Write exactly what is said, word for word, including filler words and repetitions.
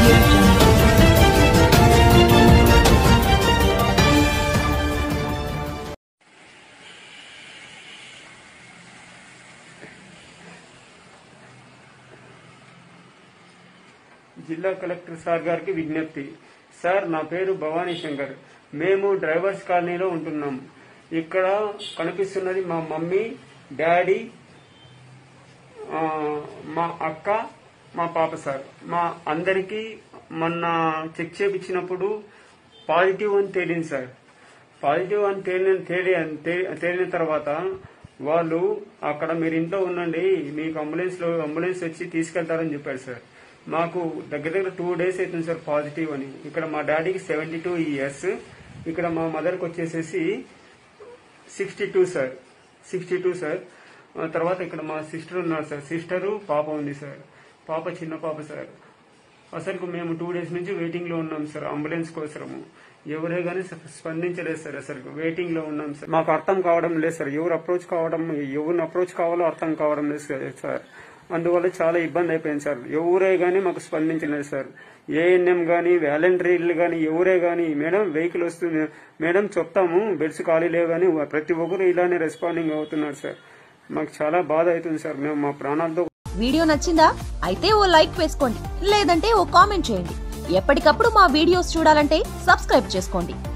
జిల్లా collector sir గారికి విజ్ఞప్తి. సార్, నా పేరు భవానీ శంకర్. మేము డ్రైవర్స్ కాలనీలో ఉంటున్నాం. ఇక్కడ కనిపిస్తున్నది మా మమ్మీ, డాడీ, మా అక్క, మా పాప. సార్, మా అందరికీ మొన్న చెక్ చేయించినప్పుడు పాజిటివ్ అని తేలింది సార్. పాజిటివ్ అని తేలిన తేలిన తర్వాత వాళ్ళు అక్కడ మీరు ఇంట్లో ఉండండి, మీకు అంబులెన్స్ లో అంబులెన్స్ వచ్చి తీసుకెళ్తారని చెప్పారు సార్. మాకు దగ్గర దగ్గర టూ డేస్ అవుతుంది సార్ పాజిటివ్ అని. ఇక్కడ మా డాడీకి సెవెంటీ టూ ఇయర్స్, ఇక్కడ మా మదర్కి వచ్చేసేసి sixty two sir sixty two sir తర్వాత ఇక్కడ మా సిస్టర్ ఉన్నారు సార్. సిస్టరు పాప ఉంది సార్. పాప చిన్న పాప సార్. అసలు మేము టూ డేస్ నుంచి వెయిటింగ్ లో ఉన్నాం సార్ అంబులెన్స్ కోసము. ఎవరే గానీ స్పందించలేదు సార్. అసలు వెయిటింగ్ లో ఉన్నాం సార్. మాకు అర్థం కావడం లేదు సార్. ఎవరు అప్రోచ్ కావడం ఎవరిని అప్రోచ్ కావాలో అర్థం కావడం లేదు సార్. అందువల్ల చాలా ఇబ్బంది అయిపోయింది సార్. ఎవరే గానీ మాకు స్పందించలేదు సార్. ఏఎన్ఎం గానీ వాలంటీర్లు గానీ ఎవరే గానీ మేడం వెహికల్ వస్తుంది మేడం చెప్తాము బెడ్స్ ఖాళీ లేవు గానీ ప్రతి ఒక్కరు ఇలానే రెస్పాండింగ్ అవుతున్నారు సార్. మాకు చాలా బాధ అవుతుంది సార్. మేము మా ప్రాణాలతో. వీడియో నచ్చిందా? అయితే ఓ లైక్ వేసుకోండి, లేదంటే ఓ కామెంట్ చేయండి. ఎప్పటికప్పుడు మా వీడియోస్ చూడాలంటే సబ్స్క్రైబ్ చేసుకోండి.